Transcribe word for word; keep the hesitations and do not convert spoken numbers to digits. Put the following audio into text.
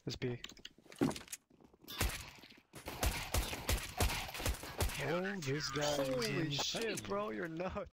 This B. Oh, this guy is Holy insane. shit, bro, you're nuts.